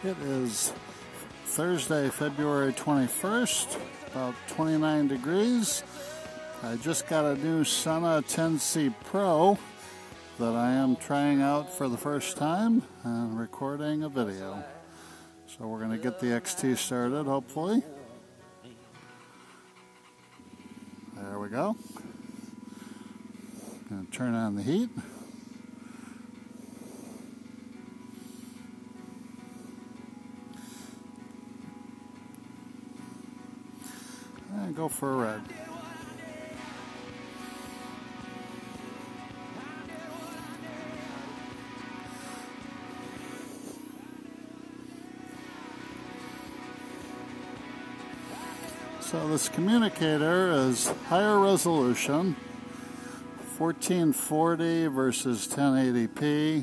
It is Thursday, February 21st, about 29 degrees. I just got a new Sena 10C Pro that I am trying out for the first time and recording a video. So we're going to get the XT started, hopefully. There we go. Going to turn on the heat. And go for a red. So this communicator is higher resolution, 1440 versus 1080p.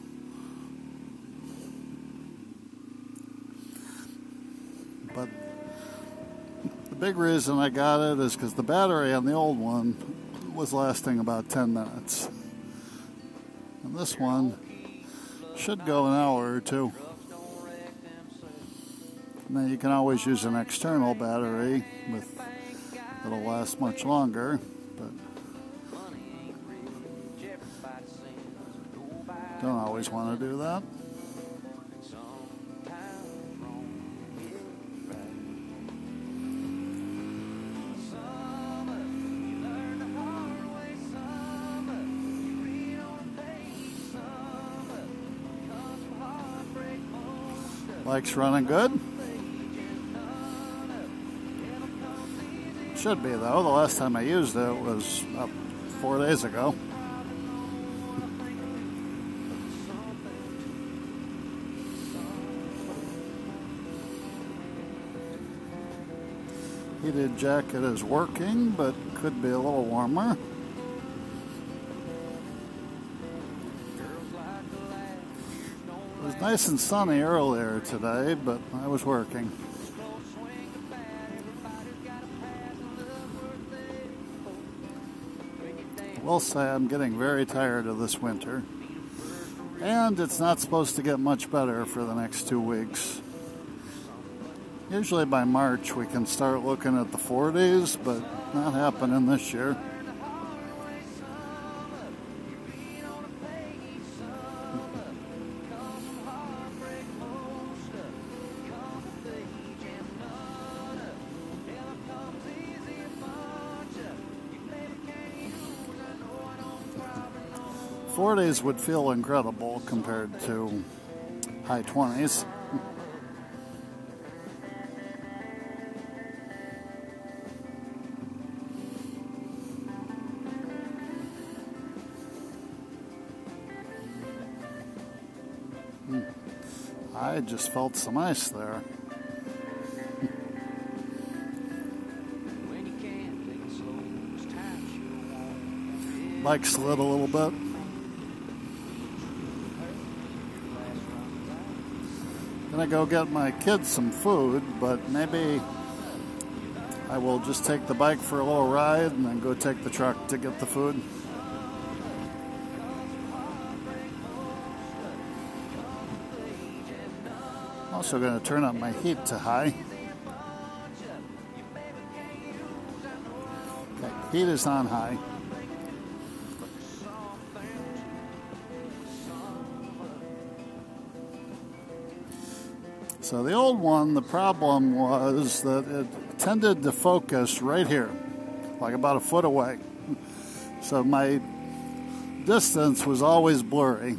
But the big reason I got it is because the battery on the old one was lasting about 10 minutes. And this one should go an hour or two. Now you can always use an external battery that'll last much longer, but don't always want to do that. Bike's running good. Should be, though. The last time I used it was 4 days ago. Heated jacket is working, but could be a little warmer. It was nice and sunny earlier today, but I was working. I will say I'm getting very tired of this winter, and it's not supposed to get much better for the next 2 weeks. Usually by March we can start looking at the 40s, but not happening this year. '40s would feel incredible compared to high 20s. I just felt some ice there. Bike slid a little bit. Gonna go get my kids some food, but maybe I will just take the bike for a little ride and then go take the truck to get the food. Also going to turn up my heat to high. Okay, heat is on high. So the old one, the problem was that it tended to focus right here, like about a foot away. So my distance was always blurry.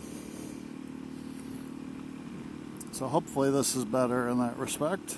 So hopefully this is better in that respect.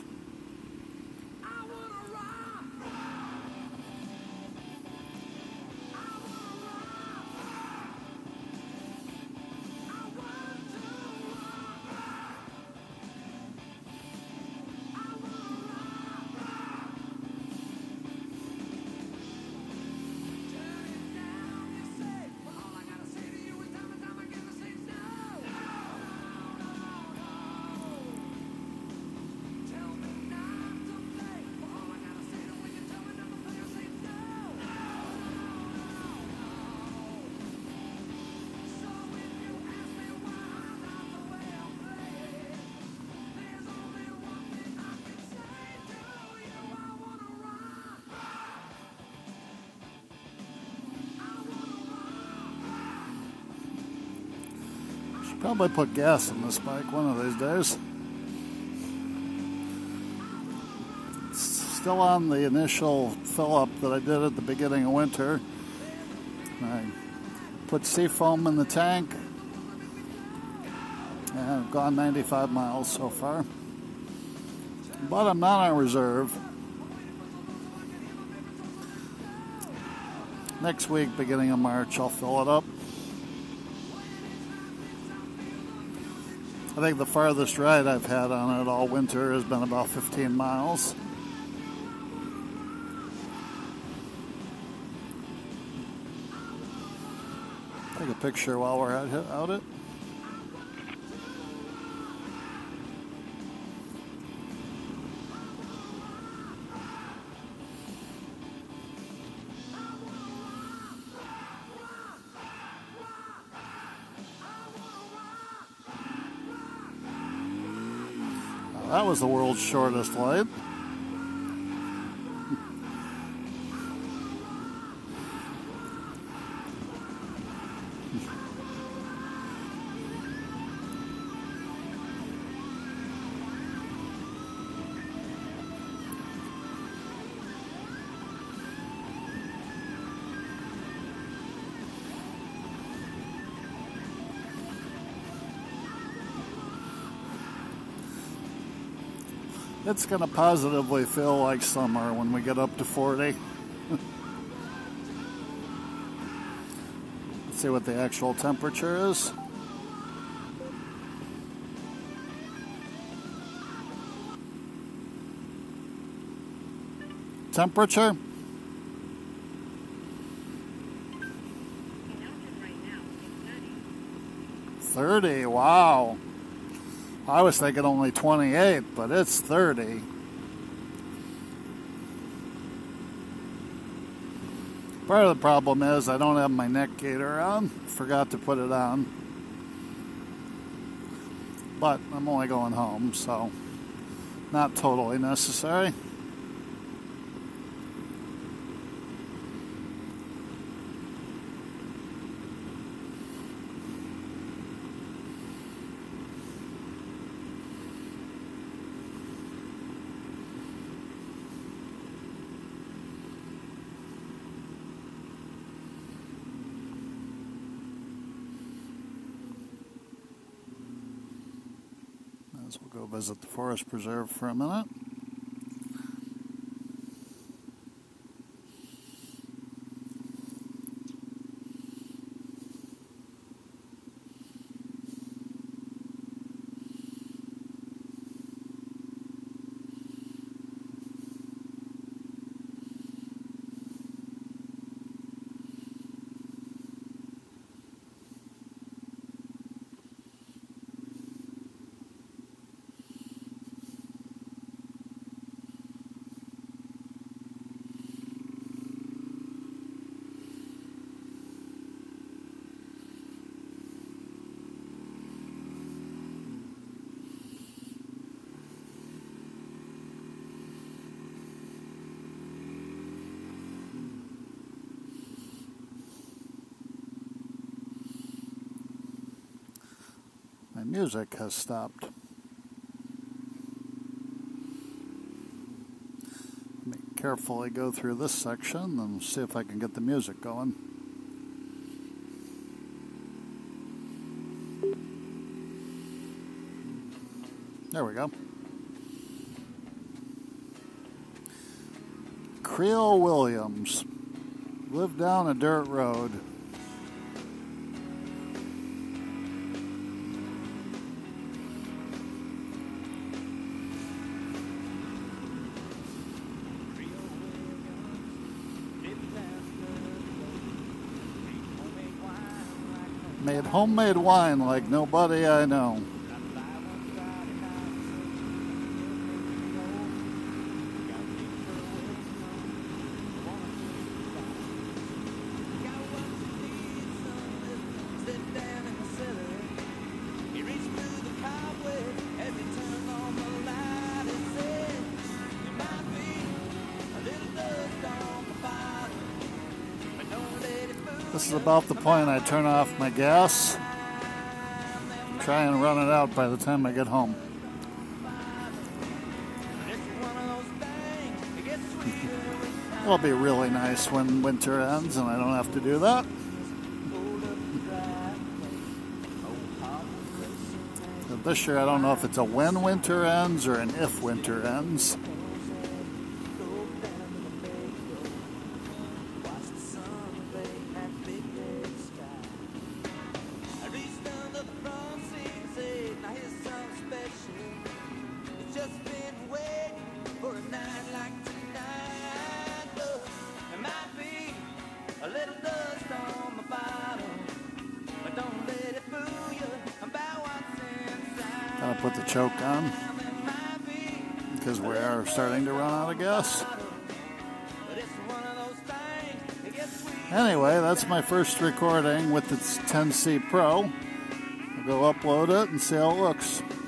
Probably put gas in this bike one of these days. Still on the initial fill-up that I did at the beginning of winter. I put seafoam in the tank, and I've gone 95 miles so far. But I'm not on reserve. Next week, beginning of March, I'll fill it up. I think the farthest ride I've had on it all winter has been about 15 miles. Take a picture while we're out it. That was the world's shortest light. It's going to positively feel like summer when we get up to 40. Let's see what the actual temperature is. Temperature? It's 30, wow. I was thinking only 28, but it's 30. Part of the problem is I don't have my neck gaiter on. Forgot to put it on. But I'm only going home, so not totally necessary. We'll go visit the forest preserve for a minute. My music has stopped. Let me carefully go through this section and see if I can get the music going. There we go. Creole Williams lived down a dirt road. Made homemade wine like nobody I know. This is about the point I turn off my gas. try and run it out by the time I get home. It'll be really nice when winter ends and I don't have to do that. This year, I don't know if it's a when winter ends or an if winter ends. Gotta put the choke on because we are starting to run out of gas. Anyway, that's my first recording with the 10C Pro. I'll go upload it and see how it looks.